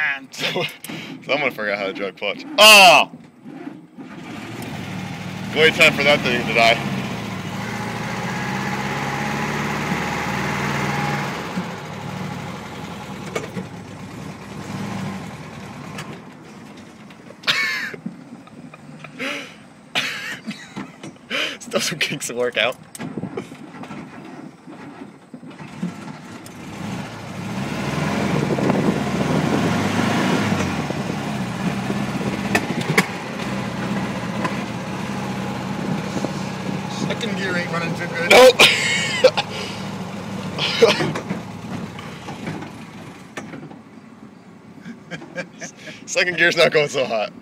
So I'm gonna figure out how to jug clutch. Oh! Wait time for that thing to die. Still some kinks to work out. Second gear ain't running too good. Nope. Second gear's not going so hot.